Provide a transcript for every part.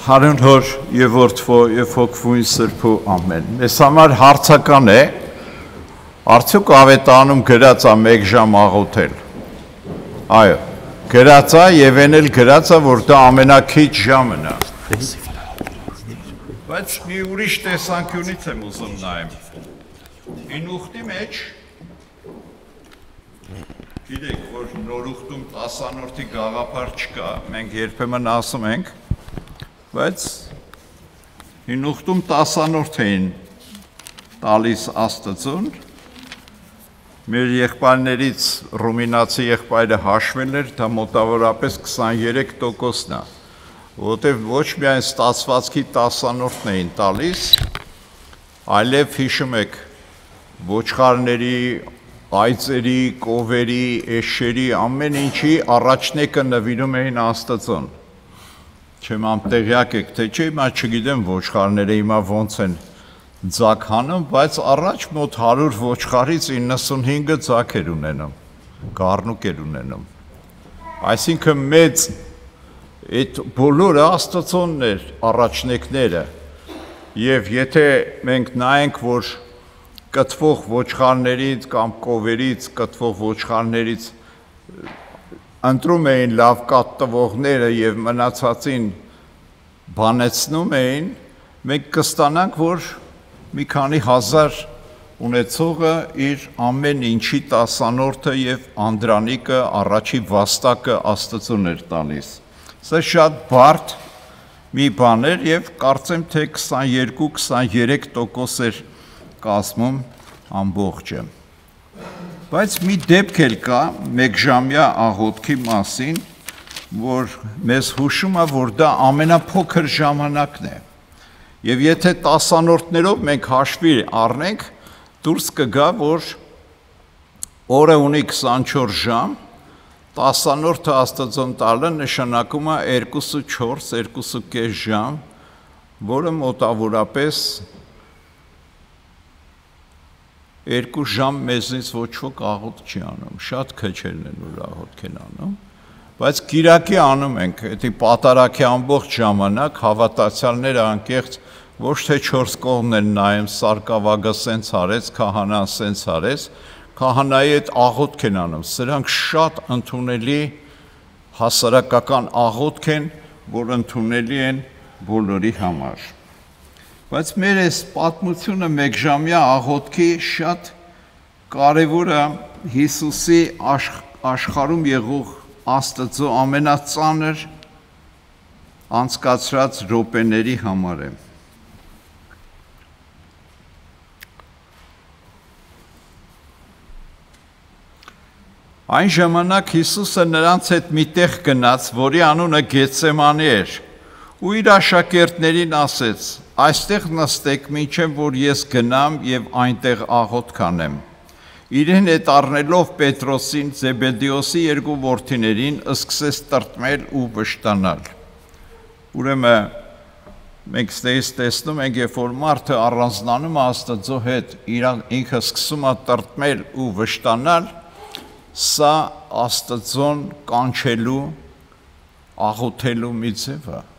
Հարուն հոր եւ որդվո եւ հոգվույն սրբու ամեն։ Մեզ համար հարցական է, արդյոք ավետանում գրած է 1 ժամ աղոթել։ Այո, գրած է եւ այն էլ գրած է, որ դա ամենակիչ ժամն է։ Բայց մի ուրիշ տեսանկյունից եմ ուզում նայեմ։ Ինուխտի մեջ գիտեք, որ նորուխտում 10-րդի գաղափար չկա, մենք երբեմն ասում ենք, բայց ինուխտում 10-րդ էին տալիս Աստծուն, մեր եղբայրներից ռումինացի եղբայրը հաշվել էր, դա մոտավորապես 23%-ն է, որովհետև ոչ միայն ստացվածքի 10-րդն էին տալիս, այլև հիշում եք ոչխարների, այծերի, կովերի, էշերի, ամեն ինչի առաջնեկը նվիրում էին Աստծուն։ Չեմ անտեղյակ եք, թե չէ, հիմա չգիտեմ ոչխարները հիմա ոնց են ձակ հանում, բայց առաջ մոտ 100 ոչխարից 95-ը ձակ էր ունենում, գառնուկ էր ունենում։ Այսինքն մեծ այդ բոլորը Աստծունն էր առաջնեկները, եւ եթե մենք նայենք, որ կտվող ոչխարներից կամ կովերից կտվող ոչխարներից ընտրում էին լավ կաթ տվողները եւ մնացածին բանեցնում էին, մենք կստանանք, որ մի քանի հազար ունեցողը իր ամեն ինչի 10-րդը եւ անդրանիկը առաջի վաստակը Աստծուն էր տալիս։ Սա շատ բարդ մի բան էր եւ կարծեմ թե 22-23% էր կազմում ամբողջը։ Բայց մի դեպք էլ կա 1 ժամյա աղոթքի մասին, որ մեզ հուշում է, որ դա ամենափոքր ժամանակն է։ Եվ եթե 10-րդներով մենք հաշվի առնենք, դուրս կգա, որ օրը ունի 24 ժամ, 10-րդը Աստծուն տալը նշանակում է 2.4, 2.5 ժամ, որը մոտավորապես 2 ժամ մեզնից ոչ ոք աղոթք չի անում, շատ քչերն են որ աղոթք են անում, բայց կիրակի անում ենք, դա պատարագի ամբողջ ժամանակ հավատացյալները անկեղծ ոչ թե 4 կողմն են նայում, սարկավագը սենց արեց, քահանան սենց արեց, քահանայի այդ աղոթք են անում, սրանք շատ ընդունելի հասարակական աղոթք են, որ ընդունելի են բոլորի համար։ Բայց մեր այս պատմությունը 1 ժամյա աղոթքի շատ կարևորը Հիսուսի աշխարհում եղող Աստծո ամենածանր անցկացրած րոպեների համար է։ Այն ժամանակ Հիսուսը նրանց հետ միտեղ գնաց, որի անունը Գեթսեմանի էր, ու իր աշակերտներին ասեց. «Այստեղ նստեք, մինչև որ ես գնամ եւ այնտեղ աղոթք անեմ»։ Իրեն հետ առնելով Պետրոսին, Զեբեդեոսի 2 որդիներին, սկսեց տրտմել ու վշտանալ։ Ուրեմն մենք ստեյս տեսնում ենք, երբ որ մարդը առանձնանում է Աստծո հետ, ինքը սկսում է տրտմել ու վշտանալ, սա Աստծուն կանչելու, աղոթելու մի ձև է։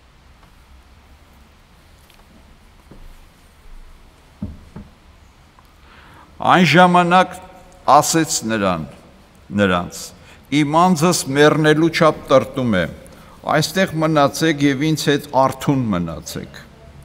Այն ժամանակ ասեց նրանց. «Իմ անձս մեռնելու չափ տրտում է, այստեղ մնացեք եւ ինձ հետ արթուն մնացեք»։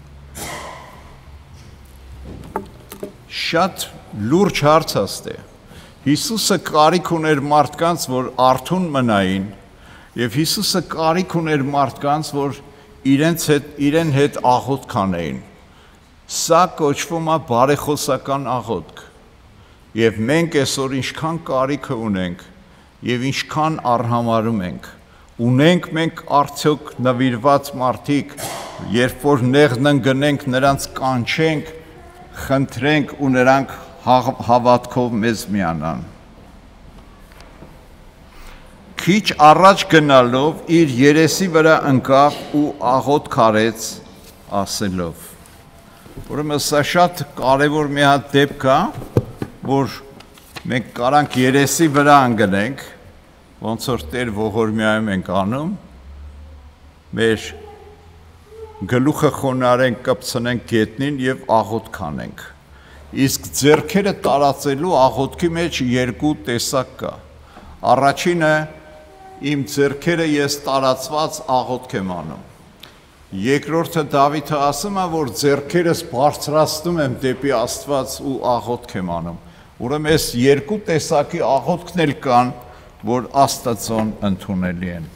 Շատ լուրջ հարց է։ Հիսուսը կարիք ուներ մարդկանց, որ արթուն մնային, եւ Հիսուսը կարիք ուներ մարդկանց, որ իրեն հետ աղոթք անեին։ Սա կոչվում է բարեխոսական աղոթք։ Եվ մենք այսօր ինչքան կարիքը ունենք եւ ինչքան արհամարում ունենք մենք արդյոք նվիրված մարդիկ, երբ որ նեղն ընկնենք, նրանց կանչենք, խնդրենք ու նրանք հավատքով մեզ միանան։ Քիչ առաջ գնալով իր երեսի վրա ընկավ ու աղոթք արեց ասելով։ Ուրեմն սա շատ կարևոր մի հատ դեպք է, որ մենք կարանք երեսի վրա ընկնենք, ոնց որ Տեր ողորմյայում ենք անում, մեր գլուխը խոնարհենք, կպցնենք գետնին եւ աղոթք անենք։ Իսկ ձեռքերը տարածելու աղոթքի մեջ երկու տեսակ կա։ Առաջինը իմ ձեռքերը ես տարածված աղոթք եմ անում։ Երկրորդը Դավիթը ասում է, որ ձեռքերս բարձրացնում եմ դեպի Աստված ու աղոթք եմ անում։ Ուրեմն այս երկու տեսակի աղոթքն էլ կան, որ Աստծուն ընդունելի են։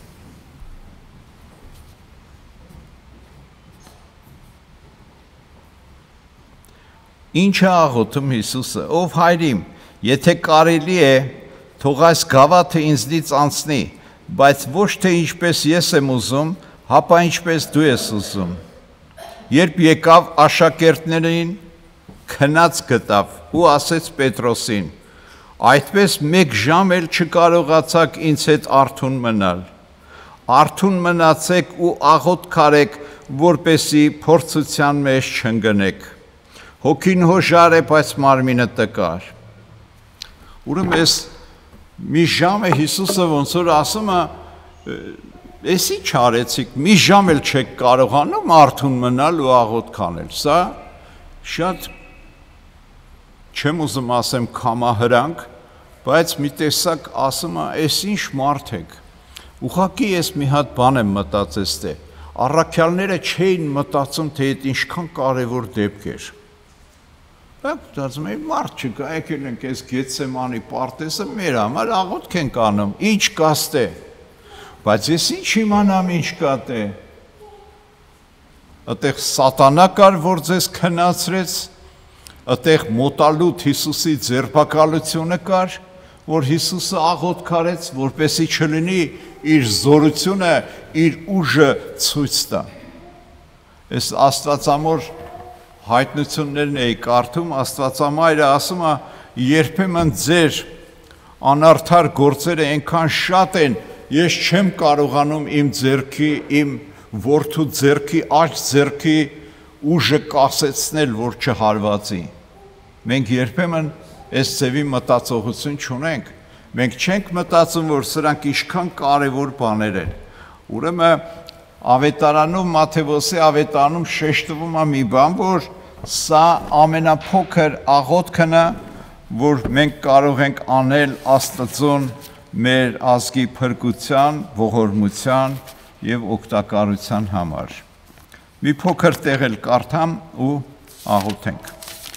Ինչ է աղոթում Հիսուսը, ով Հայրիմ, եթե կարելի է, թող այս գավաթը ինձնից անցնի, բայց ոչ թե ինչպես ես եմ ուզում, հապա ինչպես դու ես ուզում։ Երբ եկավ աշակերտներին, քնած գտավ ու ասեց Պետրոսին. այդպես մեկ ժամ էլ չկարողացաք ինձ հետ արթուն մնալ։ Արթուն մնացեք ու աղոթք արեք, որպեսզի փորձության մեջ չընկնեք։ Հոգին հոժար է, բայց մարմինը տկար։ Ուրեմն ես մի ժամ է Հիսուսը ոնց որ ասում է, «Էս ինչ արեցիք, մի ժամ էլ չեք կարողանում արթուն մնալ ու աղոթք անել»։ Սա շատ չեմ ուզում ասեմ կամահրանք, բայց մի տեսակ ասում է, «Էս ինչ մարդ եք»։ Ուղղակի ես մի հատ բան եմ մտածել, թե առաքյալները չէին մտածում, թե այդ ինչքան կարևոր դեպք էր։ Դասում եմ, մարդ չկա, եկել ենք այս Գեթսեմանի պարտեզը մեր համար աղոթք ենք անում, ինչ կաստե։ Բայց ես ինչ իմանամ ինչ կա տե։ Այդտեղ սատանա կար, որ ձեզ քնացրեց, այդտեղ մոտալուտ Հիսուսի ձերբակալությունը կար, որ Հիսուսը աղոթք արեց, որպեսզի չլինի իր զորությունը, իր ուժը ցույց տա։ Այս Աստվածամոր հայտնություններն էի կարդում, Աստվածամայրը ասում է, երբեմն ձեր անարդար գործերը այնքան շատ են, ես չեմ կարողանում իմ ձեռքի, իմ որդու ձեռքի, աջ ձեռքի ուժը կասեցնել, որ չհարվածի։ Մենք երբեմն այս ձևի մտածողություն չունենք, մենք չենք մտածում, որ սրանք ինչքան կարևոր բաներ են։ Ուրեմն ավետարանում, Մատթեոսի ավետարանում շեշտվում է մի բան, որ սա ամենափոքր աղոթքն է, որ մենք կարող ենք անել Աստծուն մեր ազգի փրկության, ողորմության եւ օգտակարության համար։ Մի փոքր տեղ էլ կարդամ ու աղոթենք։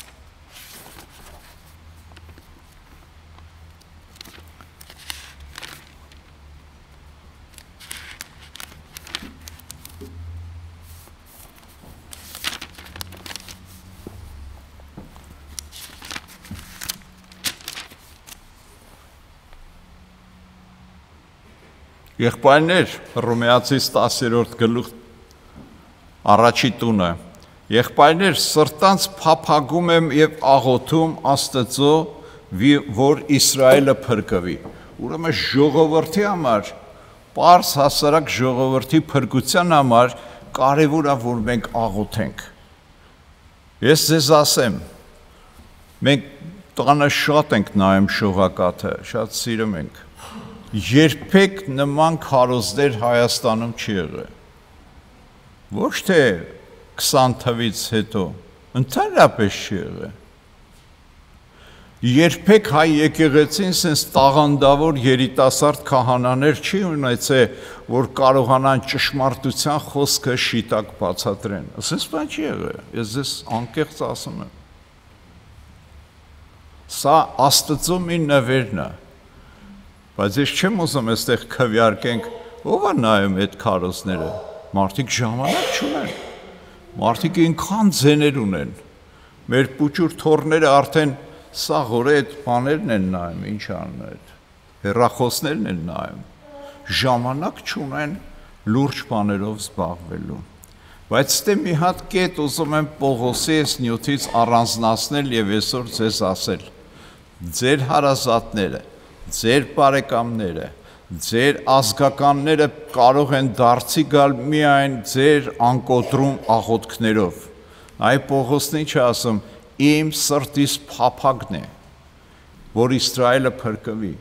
Եղբայրներ, Հռոմեացիս 10-րդ գլուխ առաջի տունը, եղբայրներ, սրտանց փափագում եմ եւ աղոթում Աստծո, որ Իսրայելը փրկվի։ Ուրեմն ժողովրդի համար, պարզ հասարակ ժողովրդի փրկության համար կարևոր է, որ մենք աղոթենք։ Ես ձեզ ասեմ, մենք տանը շատ ենք նայում շողակաթը, շատ սիրում ենք։ Երբեք նման քարոզներ Հայաստանում չի եղել։ Ոչ թե 20 թվից հետո, ընդհանրապես չի եղել։ Երբեք հայ եկեղեցին sense տաղանդավոր երիտասարդ քահանաներ չի ունեցել, որ կարողանան ճշմարտության խոսքը շիտակ բացատրեն։ Ասես բան չի եղել։ Ես ձեզ անկեղծ ասում եմ։ Սա Աստծո մի նվերն է։ Բայց ես չեմ ուզում այստեղ քվեարկենք, ով է նայում այդ քարոզները։ Մարդիկ ժամանակ չունեն։ Մարդիկ ինքան ձեներ ունեն։ Մեր պուճուր թորները արդեն սաղորը այդ բաներն են նայում, ինչ անում այդ։ Հեռախոսներն են նայում։ Ժամանակ չունեն լուրջ բաներով զբաղվելու։ Բայց ստե մի հատ կետ ուզում եմ Պողոսի այս նյութից առանձնացնել եւ այսօր ձեզ ասել։ Ձեր հարազատները, ձեր բարեկամները, ձեր ազգականները կարող են դարձի գալ միայն ձեր անկոտրում աղոթքներով։ Այ Պողոսն ինչ է ասում, իմ սրտիս փափագն է, որ Իսրայելը փրկվի։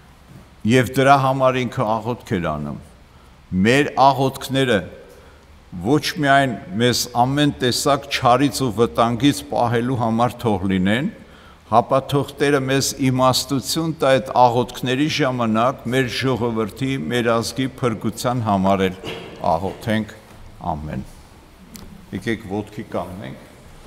Եվ դրա համար ինքը աղոթք էր անում։ Մեր աղոթքները ոչ միայն մեզ ամեն տեսակ չարից ու վտանգից պահելու համար թող լինեն, հապա թող Տերը մեզ իմաստություն տա այդ աղոթքների ժամանակ մեր ժողովրդի, մեր ազգի փրկության համար էլ աղոթենք, ամեն։ Եկեք ոտքի կանգնենք։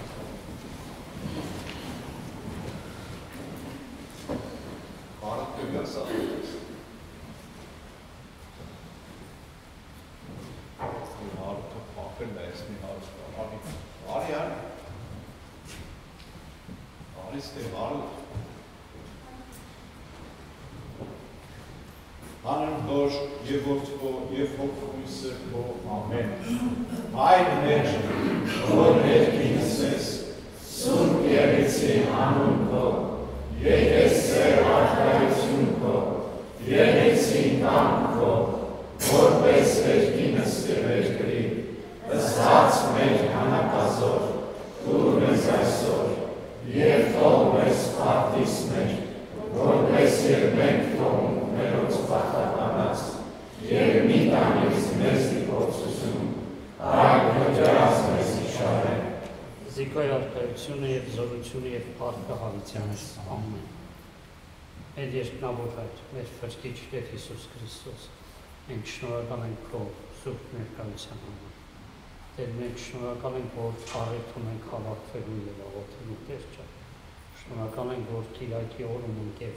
Հանուն Հոր և Որդու և Հոգու Սրբո, ամեն։ Հայր մեր, որ ներքինս ես, Սուրբ Եղեցի հանուն Քո, եկեսեր արքայություն Քո, Եղեցին կամք Քո, որպես ներքինս կերկրի, ըսած մեր հանակազոր, տուր մեզ այսօր, և թող մեզ պարտիս մեր, որպես և մենք թողում մերոց պարտականած, և մի տանից մեզ դիպոցություն, այլ հջրած մեզ իշխարեն։ Զիկոյ արքայությունը և զորությունը և պարտքը հավիտյանս, ամեն։ Մեր երկնավոր Հայր, մեր Փրկիչ Տեր Հիսուս Քրիստոս, մենք շնորհակալ ենք Քո սուրբ ներկայության համար։ Տեր, մենք շնորհակալ ենք, որ առիթ ունենք հավաքվելու և աղոթելու, Տեր ջան։ Շնորհակալ ենք, որ Կիրակի օրում ենք և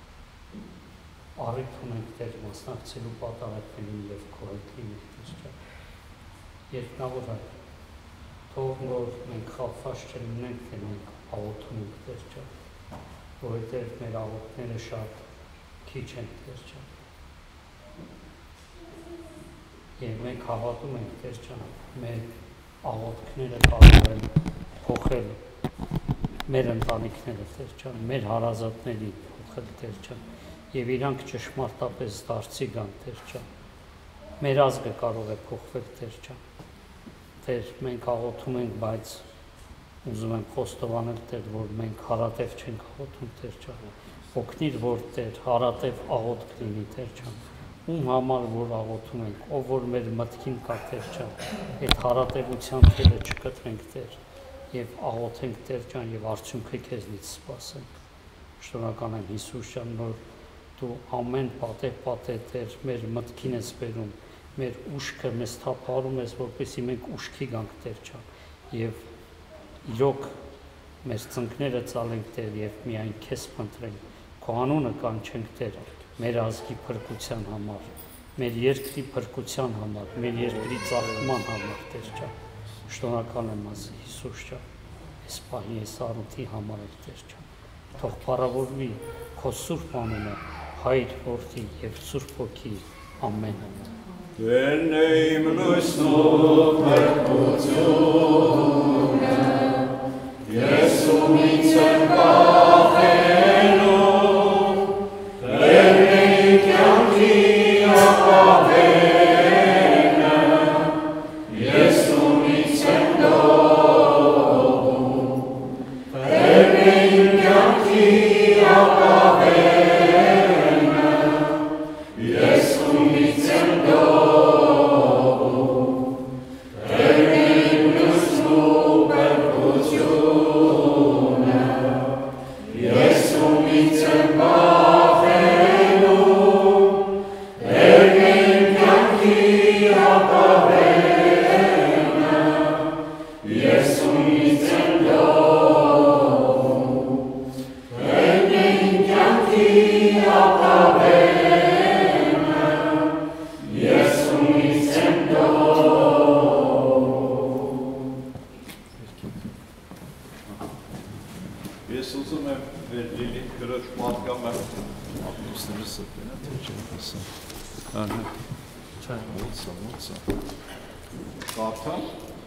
առիթ ունենք Տեր մասնակցելու պատահականին և Քո հետ լինել, Տեր ջան։ Երկնավոր Հայր, թող որ մենք խաբված չլինենք, թե մենք աղոթում ենք, Տեր ջան, որովհետև մեր աղոթքները շատ քիչ են, Տեր ջան։ Եվ մենք հավատում ենք, Տեր ջան, մեր աղոթքները կարող են փոխել մեր ընտանիքները, Տեր ջան, մեր հարազատների փոխել, Տեր ջան, և իրանք ճշմարտապես դարձի գան, Տեր ջան, մեր ազգը կարող է փոխվել, Տեր ջան, Տեր, մենք աղոթում ենք, բայց ուզում եմ խոստովանել, Տեր, որ մենք հարատև չենք աղոթում, Տեր ջան, օգնիր, որ Տեր, հարատև աղոթք լինի, Տեր ջան, ում համար որ աղոթում ենք, ով որ մեր մտքին կա, Տեր ջան, այդ հարատևության թելը չկտրենք, Տեր, և աղոթենք, Տեր ջան, և արդյունքը քեզնից սպասենք։ Շնորհակալ եմ Հիսուս ջան, որ դու ամեն պատեհ, Տեր, մեր մտքին ես բերում, մեր ուշքը մեզ թափահարում ես, որպեսզի մենք ուշքի գանք, Տեր ջան, և իրոք մեր ծնկները ծալենք, Տեր, և միայն քեզ փնտրենք, քո անունը կանչենք, Տեր, մեր ազգի փրկության համար, մեր երկրի փրկության համար, մեր երկրի ծաղկման համար, Տեր ջան։ Շնորհակալ եմ Հիսուս ջան, այս պահի այս առիթի համար, Տեր ջան։ Թող փառավորվի քո սուրբ անունը, Հայր, Որդի և Սուրբ Հոգի, ամեն։ Տերն է իմ լույսն ու փրկությունը, ես ումից եմ կախելու, Տերն է իմ կյանքի ապավենը, ես ումից եմ դողում, Տերն է իմ կյանքի ապավենը, ես ումից եմ դողում, Տերն է իմ լույսն ու փրկությունը, ես ումից եմ կախելու, Տերն է իմ կյանքի ապավենը, ես ումից եմ դողում, Տերն է իմ կյանքի ապավենը, ես ումից եմ դողում։ Ես ուզում եմ մեր Լիլիթ կրոջ պատգամը ապուստները սրտենա, թե չեմ ասա։ Մոցա։ Կարթան։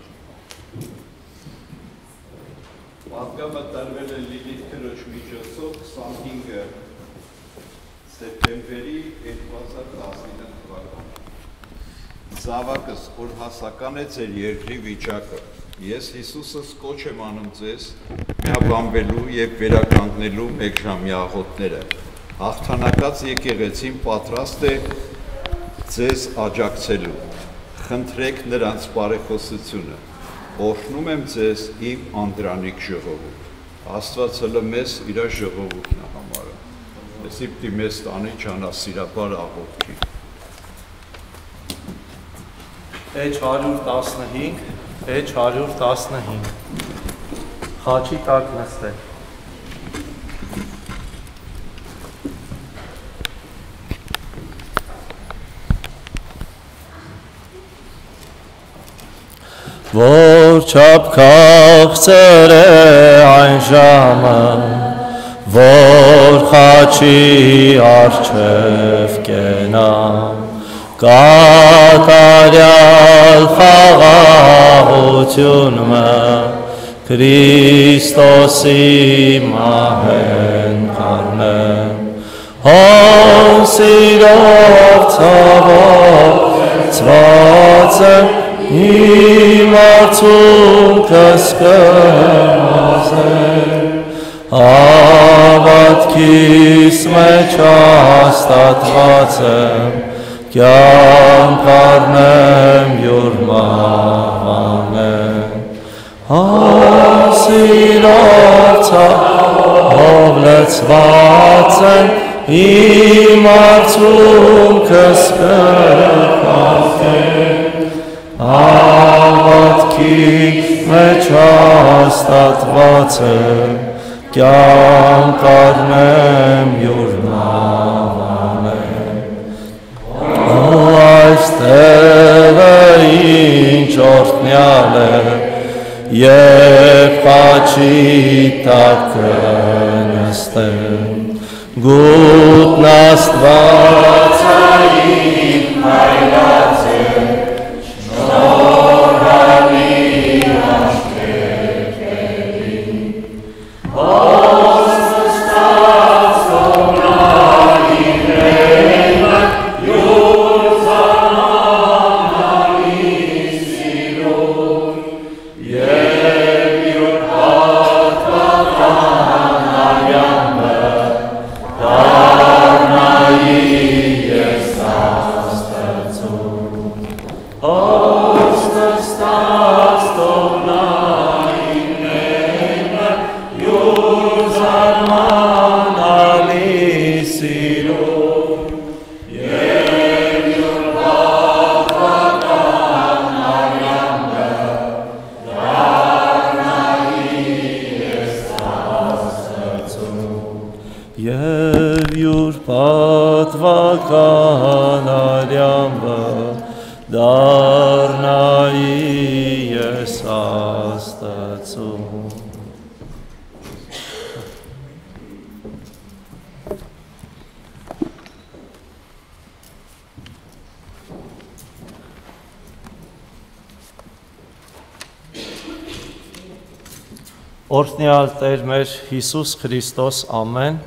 Պատգամը տրվել է Լիլիթ կրոջ միջոցով 25 սեպտեմբերի 2019 թվականը։ Զավակս, որ հասական է ձեր երկրի վիճակը, ես Հիսուսս կոչ եմ անում ձեզ միաբանվելու և վերականգնելու մեկժամյա աղոթները։ Հաղթանակած եկեղեցին պատրաստ է ձեզ աջակցելու։ խնդրեք նրանց բարեխոսությունը։ Օրհնում եմ ձեզ իմ անդրանիկ ժողովուրդ։ Աստված հələ մեզ իր ժողովուրդն է համարում։ Այսի պիտի մեզ տանի ճանասիրաբար աղոթքի։ Էջ 115, էջ 115, խաչի տակ նստել։ Որ չափ քաղցր է այն ժամը, որ խաչի առջև կենամ, կատարյալ խաղաղություն մը, Քրիստոսի մահեն կառնեմ, հոն սիրով ցավոց իմ արցունքս կմազեմ, հավատքիս մեջ հաստատված եմ, կյանք առնեմ յուր մահվանեմ, սիրով ցավով լցված եմ, իմ արցունքս կմազեմ, հավատքի մեջ հաստատված եմ, կյանք առնեմ յուր մահվանեմ, այստեղը ինչ օրհնյալ է, երբ խաչի տակ նստեմ, գուտն Աստվածային հայրած է, Օրհնյալ Տեր մեր Հիսուս Քրիստոս, ամեն։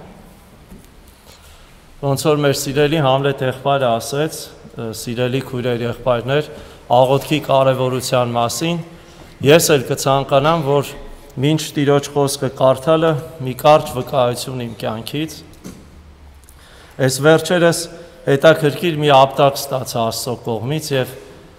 Ոնց որ մեր սիրելի Համլետ եղբայրը ասեց, սիրելի քույրեր եղբայրներ, աղոթքի կարևորության մասին, ես էլ կցանկանամ, որ մինչ Տիրոջ խոսքը կարդալը մի կարճ վկայություն իմ կյանքից։ Այս վերջերս հետաքրքիր մի ապտակ ստացա Աստծո կողմից եւ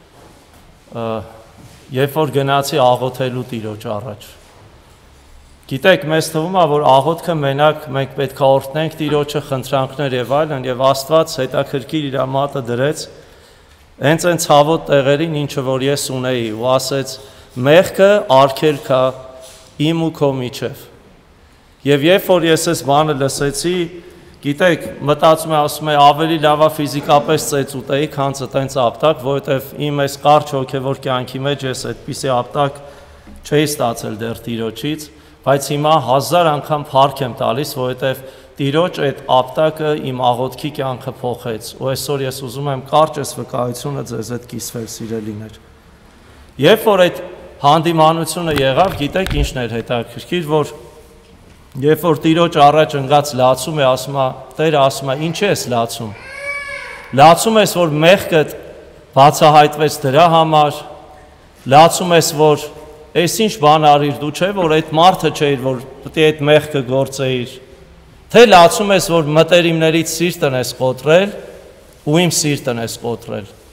երբ որ գնացի աղոթելու Տիրոջ առաջ։ Գիտեք, մեզ թվում է, որ աղոթքը մենակ մենք պետք է օրհնենք Տիրոջը, խնդրանքներ եւ այլն, եւ Աստված հետաքրքիր իր մատը դրեց հենց այն ցավոտ տեղերին, ինչը որ ես ունեի, ու ասեց. «Մեղքը արգելք է իմ ու քո միջև»։ Եվ երբ որ ես այս բանը լսեցի, գիտեք, մտածում եմ, ասում եմ, ավելի լավ է ֆիզիկապես ծեծ ուտեի, քան տենց ապտակ, որովհետեւ իմ այս կարճ հոգեվոր կյանքի մեջ ես այդպիսի ապտակ չէի ստացել դեռ Տիրոջից, բայց հիմա 1000 անգամ փառք եմ տալիս, որովհետև Տիրոջ այդ ապտակը իմ աղոթքի կյանքը փոխեց, ու այսօր ես ուզում եմ կարճ այս վկայությունը ձեզ հետ կիսվել, սիրելիներ։ Երբ որ այդ հանդիմանությունը եղավ, գիտեք ինչն էր հետաքրքիր, որ երբ որ Տիրոջ առաջ ընկած լացում է, ասում է, Տերը ասում է, ինչ ես լացում։ Լացում ես, որ մեղքդ բացահայտվեց դրա համար, լացում ես, որ Այս ինչ բան արիր դու չէ, որ այդ մարդը չէիր, որ պետք է այդ մեղքը գործեիր, թե լացում ես, որ մտերիմներից սիրտն ես կոտրել ու իմ սիրտն ես կոտրել։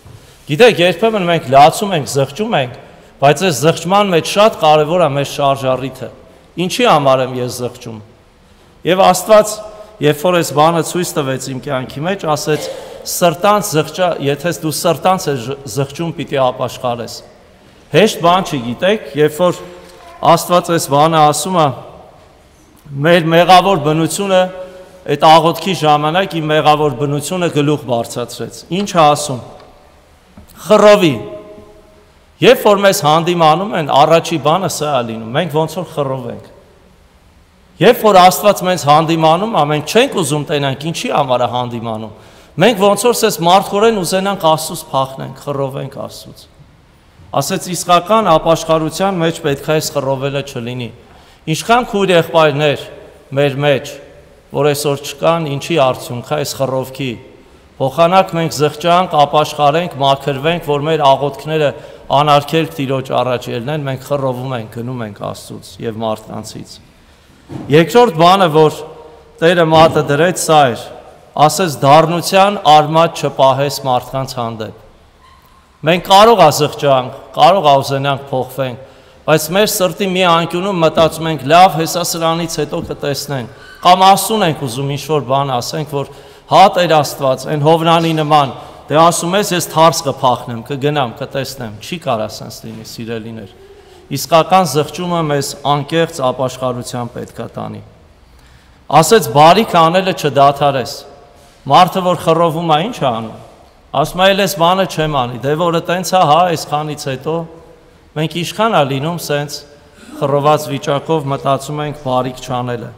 Գիտեք, երբեմն մենք լացում ենք, զղջում ենք, բայց այս զղջման մեջ շատ կարևոր է մեր շարժառիթը։ Ինչի համար եմ ես զղջում։ Եվ Աստված, երբ որ այս բանը ցույց տվեց իմ կյանքի մեջ, ասեց սրտանց զղջա, եթե դու սրտանց ես զղջում, պիտի ապաշխարես։ Հեշտ բան չի, գիտեք, երբ որ Աստված այս բանը ասում է, մեր մեղավոր բնությունը, այդ աղոթքի ժամանակ իմ մեղավոր բնությունը գլուխ բարձրացրեց։ Ինչ է ասում։ Խռովի։ Երբ որ մեզ հանդիմանում են, առաջի բանը սա է լինում, մենք ոնց որ խռովենք։ Երբ որ Աստված մեզ հանդիմանում, մենք չենք ուզում տենանք, ինչի համար է հանդիմանում։ Մենք ոնց որ սես մարդկորեն ուզենանք Աստծուց փախնենք, խռովենք Աստծուց։ Ասեց իսկական ապաշխարության մեջ պետք է այս խռովելը չլինի։ Ինչքան քույր եղբայրներ մեր մեջ, որ այսօր չկան, ինչի արդյունք է այս խռովքի։ Փոխանակ մենք զղջանք, ապաշխարենք, մաքրվենք, որ մեր աղոթքները անարգելք Տիրոջ առաջ ելնեն, մենք խռովում ենք, գնում ենք Աստծուց եւ մարդկանցից։ Երկրորդ բանը, որ Տերը մատը դրեց, սա էր, ասես դառնության արմատ չպահես մարդկանց հանդեպ։ Մենք կարող է զղջանք, կարող է ուզենանք փոխվենք, բայց մեր սրտի մի անկյունում մտածում ենք, լավ, հեսա սրանից հետո կտեսնենք, կամ ասում ենք ուզում ինչ-որ բան ասենք, որ հա Տեր Աստված, այն Հովնանի նման, դե ասում ես, ես թարս կփախնեմ, կգնամ, կտեսնեմ, չի կարա սենց լինի, սիրելիներ։ Իսկական զղջումը մեզ անկեղծ ապաշխարության պետք է տանի։ Ասեց բարիք անելը չդադարես։ Մարդը, որ խռովում է, ինչ է անում։ Ասում է, այս բանը չեմ անի, դե որը տենց է, հա, այսքանից հետո մենք ինչքան է լինում սենց խռոված վիճակով մտածում ենք բարիք չանելը։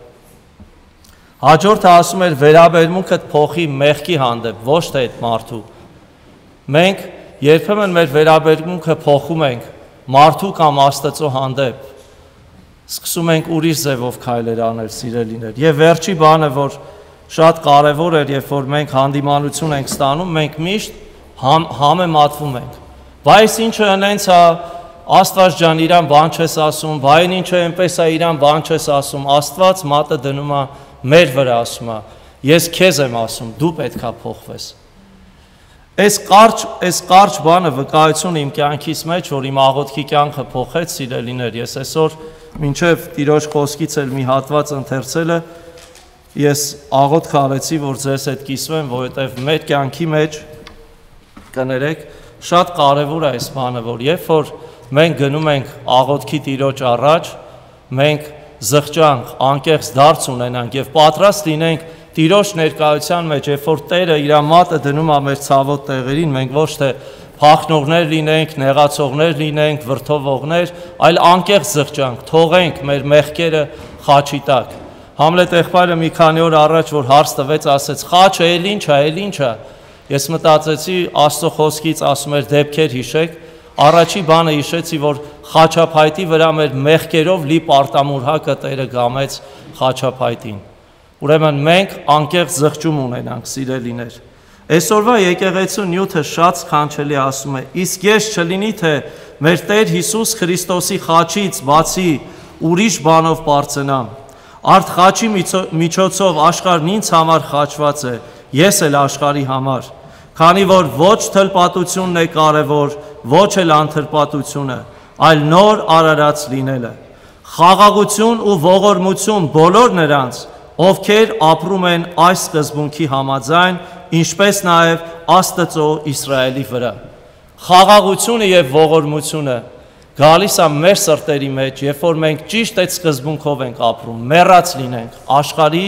Հաջորդը ասում էր վերաբերմունքդ փոխի մեղքի հանդեպ, ոչ թե այդ մարդու։ Մենք երբեմն մեր վերաբերմունքը փոխում ենք մարդու կամ Աստծո հանդեպ։ Սկսում ենք ուրիշ ձևով քայլեր անել, սիրելիներ։ Եվ վերջի բանը, որ շատ կարևոր էր, երբ որ մենք հանդիմանություն ենք ստանում, մենք միշտ համեմատվում ենք։ Բայց ինչը հենց է, Աստված ջան, իրան բան չես ասում, բայց ինչը այնպես է, իրան բան չես ասում։ Աստված մատը դնում է մեր վրա, ասում է, ես քեզ եմ ասում, դու պետք է փոխվես։ Այս կարճ բանը վկայություն իմ կյանքից մեջ, որ իմ աղոթքի կյանքը փոխեց, սիրելիներ, ես այսօր մինչև Տիրոջ խոսքից էլ մի հատված ընթերցելը, ես աղոթք արեցի, որ ձեզ հետ կիսվեմ, որովհետև մեր կյանքի մեջ կներեք, շատ կարևոր է այս բանը, որ երբ որ մենք գնում ենք աղոթքի Տիրոջ առաջ, մենք զղջանք, անկեղծ դարձ ունենանք եւ պատրաստ լինենք Տիրոջ ներկայության մեջ, երբ որ Տերը իր մատը դնում է մեր ցավոտ տեղերին, մենք ոչ թե փախնողներ լինենք, նեղացողներ լինենք, վրդովողներ, այլ անկեղծ զղջանք, թողենք մեր մեղքերը խաչի տակ։ Համլետ եղբայրը մի քանի օր առաջ, որ հարց տվեց, ասեց. «Խաչը էլ ինչ է»։ Ես մտածեցի Աստծո խոսքից, ասում էր դեպքեր հիշեք, առաջի բանը հիշեցի, որ խաչափայտի վրա մեր մեղքերով լի պարտամուրհակը Տերը գամեց խաչափայտին։ Ուրեմն մենք անկեղծ զղջում ունենանք, սիրելիներ։ Այսօրվա եկեղեցու նյութը շատ սքանչելի ասում է. իսկ ես չլինի, թե մեր Տեր Հիսուս Քրիստոսի խաչից բացի ուրիշ բանով բարձենամ։ Արդ խաչի միջոցով աշխարհն ինձ համար խաչված է, ես էլ աշխարհի համար, քանի որ ոչ թլպատությունն է կարևոր, ոչ էլ անթլպատությունը, այլ նոր արարած լինելը։ Խաղաղություն ու ողորմություն բոլոր նրանց, ովքեր ապրում են այս սկզբունքի համաձայն, ինչպես նաև Աստծո Իսրայելի վրա։ Խաղաղությունը եւ ողորմությունը գալիս է մեր սրտերի մեջ, երբ որ մենք ճիշտ այդ սկզբունքով ենք ապրում, մեռած լինենք, աշխարհի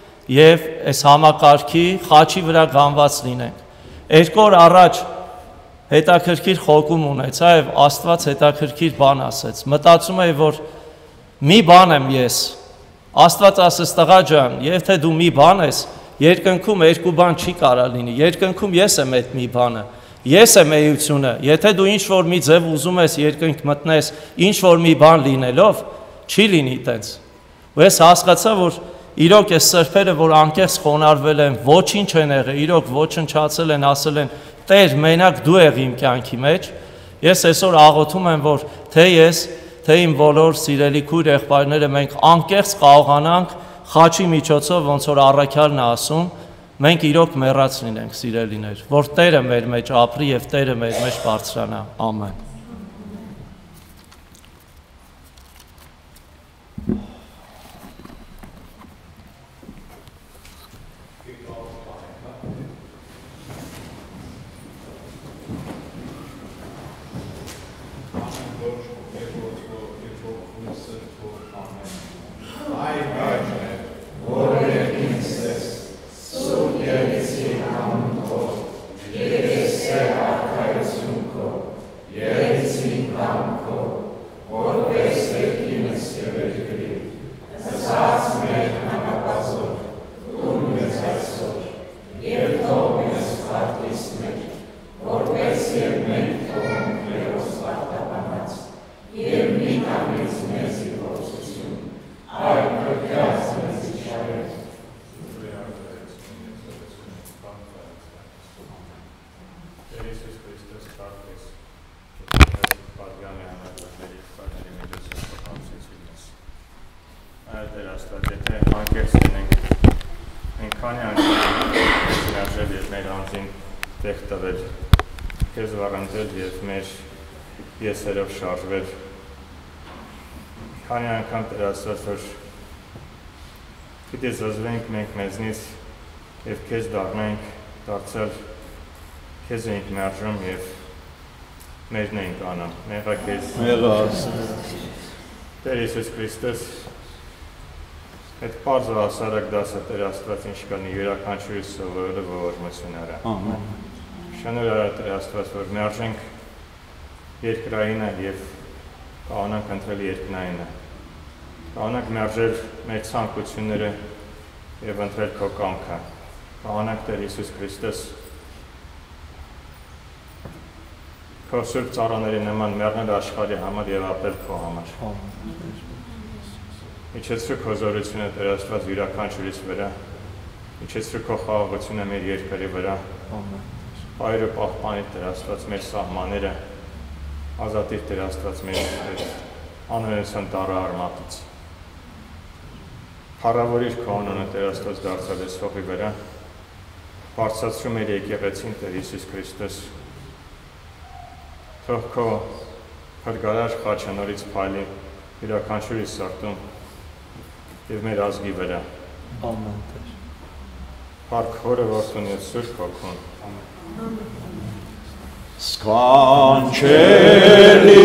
եւ այս համակարգի խաչի վրա գանված լինենք։ Երկու օր առաջ հետաքրքիր խոկում ունեցա եւ Աստված հետաքրքիր բան ասեց։ Մտածում եի, որ մի բան եմ ես։ Աստված ասեց, տղա ջան, եթե դու մի բան ես, երկնքում երկու բան չի կարա լինի։ Երկնքում ես եմ այդ մի բանը։ Ես եմ էությունը, եթե դու ինչ-որ մի ձև ուզում ես երկնք մտնես, ինչ-որ մի բան լինելով, չի լինի տենց։ Ու ես հասկացա, որ իրոք այս սրբերը, որ անկեղծ խոնարհվել են, ոչինչ են եղել, իրոք ոչնչացել են, ասել են, Տեր, մենակ դու եղի իմ կյանքի մեջ։ Ես այսօր աղոթում եմ, որ թե ես, թե իմ բոլոր սիրելի քույր եղբայրները մենք անկեղծ կարողանանք խաչի միջոցով, ոնց որ առաքյալն է ասում, մենք իրոք մեռած լինենք, սիրելիներ, որ Տերը մեր մեջ ապրի եւ Տերը մեր մեջ բարձրանա։ Ամեն։ Եսերով շարժվել, քանի անգամ Տեր Աստված, որ պիտի զզվենք մենք մեզնից և քեզ դարձել, քեզ էինք մերժում և մերն էինք անում, մեղա քեզ, Տեր Հիսուս Քրիստոս, այդ պարզ ու հասարակ դասը Տեր Աստված ինչ կանի յուրաքանչյուրի սովորելու ողորմությունները։ Շնորհ Տեր Աստված, որ մերժենք երկրայինը և կանանք ընտրել երկնայինը, կանանք մերժել մեր ցանկությունները և ընտրել քո կամքը, կանանք Տեր Հիսուս Քրիստոս քո սուրբ ծառաների նման մեռնել աշխարհի համար և ապրել քո համար։ Իջեցրու քո զորությունը Տեր Աստված յուրաքանչյուրիս վրա, իջեցրու քո խաղաղությունը մեր երկրի վրա, Հայր ու պահպանի Տեր Աստված մեր սահմանները, ազատիր Տեր Աստված մեր անհնության տառը արմատից։ Փառավորիր քո անունը Տեր Աստված դարձյալ հողի վրա, բարձրացրու մեր եկեղեցին Տեր Հիսուս Քրիստոս, թող քո փրկարար խաչը նորից փայլի յուրաքանչյուրի սրտում և մեր ազգի վրա։ Ամեն Տեր։ Փառք Հորը, Որդուն և Սուրբ Հոգուն։ Scancelli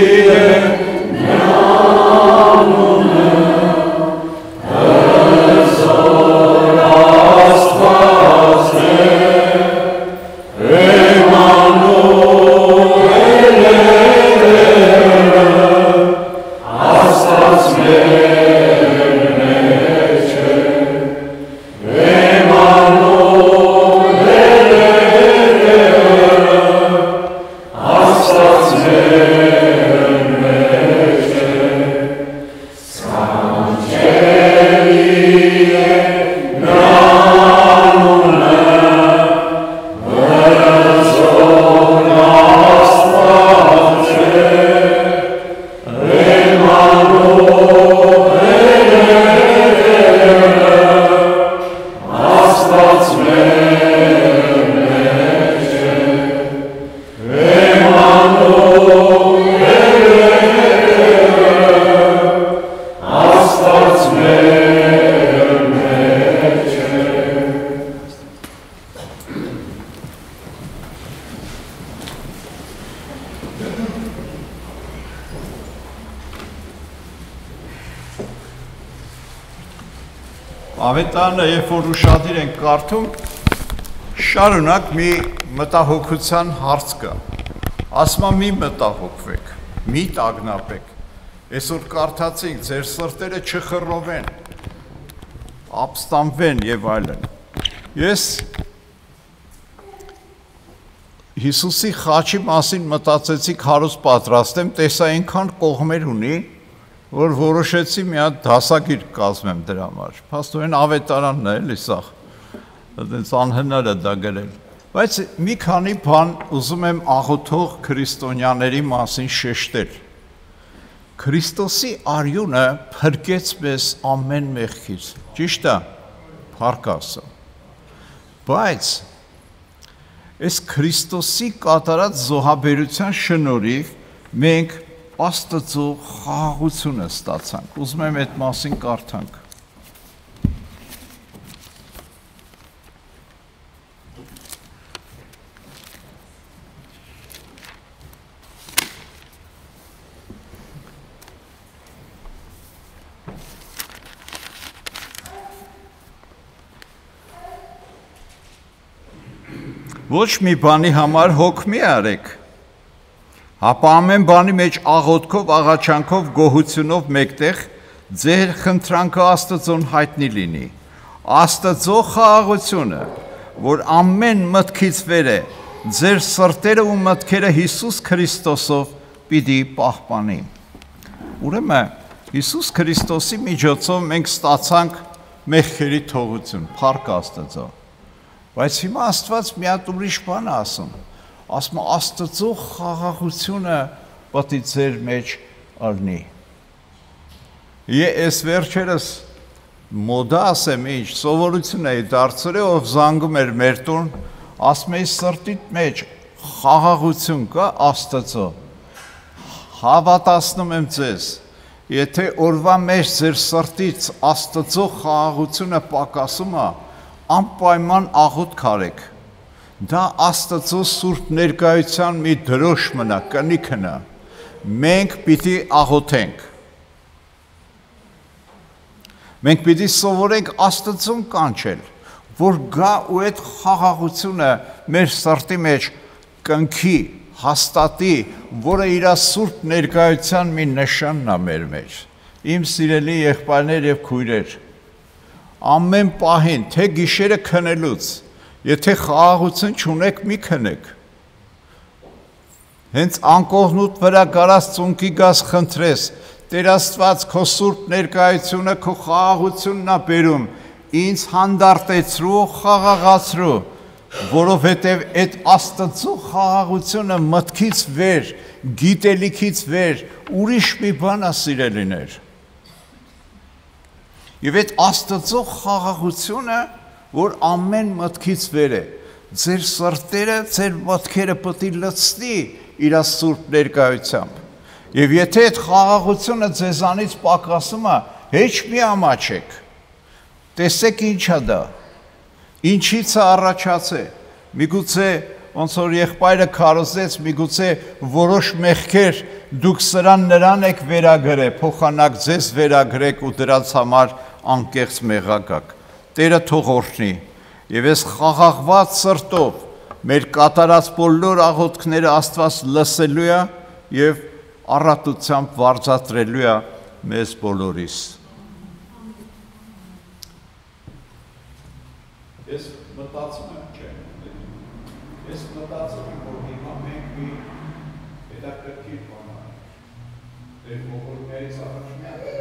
Ավետարանը, երբ որ ուշադիր ենք կարդում, շարունակ մի մտահոգության հարց կա։ Ասում մի մտահոգվեք, մի տագնապեք։ Այսօր կարդացինք, ձեր սրտերը չխռովեն, ապստամբեն եւ այլն։ Ես Հիսուսի խաչի մասին մտածեցի քարոզ պատրաստեմ, տեսա այնքան կողմեր ունի, որ որոշեցի մի հատ դասագիր կազմեմ դրա համար։ Փաստորեն ավետարանն է, էլի սա։ Այդպես անհնար է դա գրել։ Բայց մի քանի բան ուզում եմ աղոթող քրիստոնյաների մասին շեշտել։ Քրիստոսի արյունը փրկեց մեզ ամեն մեղքից։ Ճիշտ է, փառք Աստծո։ Բայց այս Քրիստոսի կատարած զոհաբերության շնորհիվ մենք Աստծո խաղաղությունը ստացանք։ Ուզում եմ այդ մասին կարդանք։ Ոչ մի բանի համար հոգ մի արեք, հապա ամեն բանի մեջ աղոթքով, աղաչանքով, գոհությունով մեկտեղ ձեր խնդրանքը Աստծուն հայտնի լինի։ Աստծո խաղաղությունը, որ ամեն մտքից վեր է, ձեր սրտերը ու մտքերը Հիսուս Քրիստոսով պիտի պահպանի։ Ուրեմն Հիսուս Քրիստոսի միջոցով մենք ստացանք մեղքերի թողություն, փառք Աստծո։ Բայց հիմա Աստված մի հատ ուրիշ բան է ասում Աստծո խաղաղությունը պետք է ձեր մեջ առնի։ Ես վերջերս մոդա ասեմ ինչ, սովորություն էի դարձրել, ով զանգում էր մեր տուն, ասում էի սրտիդ մեջ խաղաղություն կա Աստծո։ Հավատացնում եմ ձեզ, եթե օրվա մեջ ձեր սրտից Աստծո խաղաղությունը պակասում է, անպայման աղոթք արեք։ Դա Աստծո սուրբ ներկայության մի դրոշմն է, կնիքն է։ Մենք պիտի աղոթենք։ Մենք պիտի սովորենք Աստծուն կանչել, որ գա ու այդ խաղաղությունը մեր սրտի մեջ կնքի, հաստատի, որը իր սուրբ ներկայության մի նշանն է մեր մեջ։ Իմ սիրելի եղբայրներ եւ քույրեր, ամեն պահին, թե գիշերը քնելուց, եթե խաղաղություն չունեք, մի քնեք։ Հենց անկողնուտ վրա գարած ծունկի գազ խնդրես, Տեր Աստված քո սուրբ ներկայությունը, քո խաղաղությունն է բերում, ինձ հանդարտեցրու, խաղաղացրու, որովհետև այդ Աստծո խաղաղությունը մտքից վեր, գիտելիքից վեր, ուրիշ մի բան է սիրելիներ։ Եվ այդ Աստծո խաղաղությունը, որ ամեն մտքից վեր է, ձեր սրտերը, ձեր մտքերը պետք է լցնի իր սուրբ ներկայությամբ։ Եվ եթե այդ խաղաղությունը ձեզանից պակասում է, հեչ մի ամաչեք։ Տեսեք ինչ է դա։ Ինչից է առաջացել։ Միգուցե ոնց որ եղբայրը քարոզեց, միգուցե որոշ մեղքեր դուք նրան եք վերագրել, փոխանակ ձեզ վերագրեք ու դրանց համար անկեղծ մեղակակ։ Տերը թող օրհնի։ Եվ այս խաղաղված սրտով մեր կատարած բոլոր աղոթքները Աստված լսելու է եւ առատությամբ վարձատրելու է մեզ բոլորիս։ Ես մտածում եմ, չէ՞։ Ես մտածում եմ, որ հիմա մենք մի հետաքրքիր բան անենք։ Դեր ողորմներից առաջ մի հատ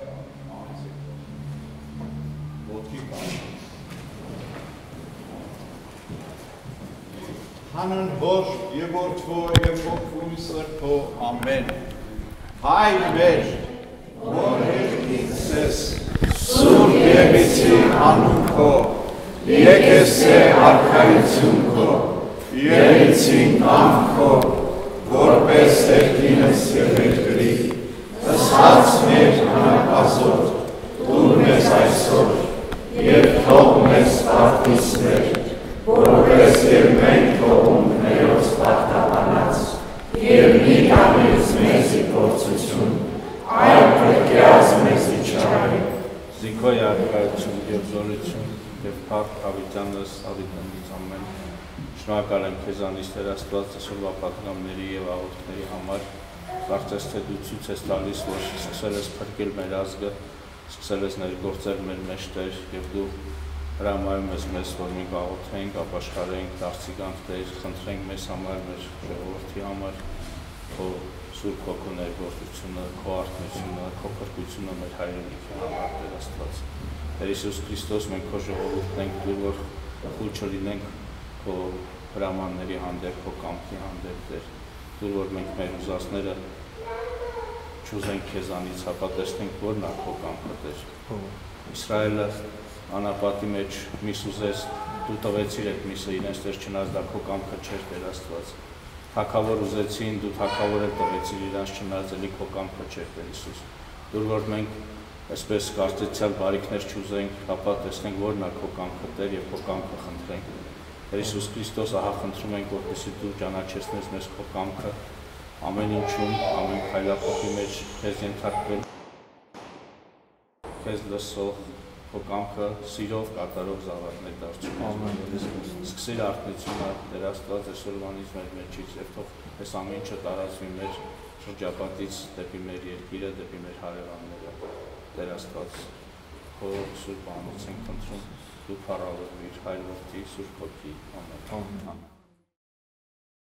Հանուն Հոր եւ Որդու եւ Հոգու Սրբո ամեն։ Հայր մեր, որ հերքից ես, սուրբ եղեցի անուն քո, եկես է արքայություն քո, եղեցին կամք քո, որպես երկինս եւ երկրի, ըսած մեր հանակազոր, տուր մեզ այսօր, եւ թող մեզ պարտիսներ, որպես եւ մենք թողում ներոց պարտաբանած, եւ մի տանից մեզի փորձություն, այլ փրկյաց մեզի չարի։ Զիքոյ արքայություն եւ զորություն եւ փառք հավիտյանս հավիտյանից ամեն։ Շնորհակալ եմ քեզանից Տեր Աստված այսօրվա պատգամների եւ աղոթքների համար, կարծես թե դու ցույց ես տալիս, որ սկսել ես փրկել մեր ազգը, սկսել ես ներգործել մեր մեջ Տեր եւ դու հրամայում ես մեզ, որ մենք աղոթենք, ապաշխարենք, դարձիկանք Տեր, խնդրենք մեզ համար, մեր ժողովրդի համար, քո Սուրբ Հոգու ներգործությունը, քո արթնությունը, քո փրկությունը մեր հայրենիքի համար Տեր Աստված։ Տեր Հիսուս Քրիստոս, մենք քո ժողովուրդն ենք, դու որ խուլ չլինենք քո հրամանների հանդեպ, քո կամքի հանդեպ Տեր, դու որ մենք մեր ուզածները չուզենք քեզանից, հապատեսնենք, որն է քո կամքը Տեր։ Իսրայելը անապատի մեջ մի սուզեց դու տվեցիր այդ միսը իրենց տես չնայած դա քո կամքը չէր Տեր Աստված։ Թագավոր ուզեցին, դու թագավոր էլ տվեցիր իրենց չնայած էլի քո կամքը չէր Տեր Հիսուս։ Դուր որ մենք այսպես կարծեցյալ բարիքներ չուզենք, ապա տեսնենք որն է քո կամքը Տեր եւ քո կամքը խնդրենք։ Տեր Հիսուս Քրիստոս, ահա խնդրում ենք, որպեսզի դու ճանաչեցնես մեզ քո կամքը ամեն ինչում, ամեն քայլափոխի մեջ քեզ ենթարկվել, քեզ լսող, քո կամքը սիրով կատարող զավակներ դարձնես։ Սկսիր արթնությունը Տեր Աստված այսօրվանից մեր մեջից եւ թող այս ամեն ինչը տարածվի մեր շրջապատից դեպի մեր երկիրը, դեպի մեր հարևանները։ Տեր Աստված, քո սուրբ անունից ենք խնդրում, դու փառավորվիր Հայր Որդի Սուրբ Հոգի։ Ամեն։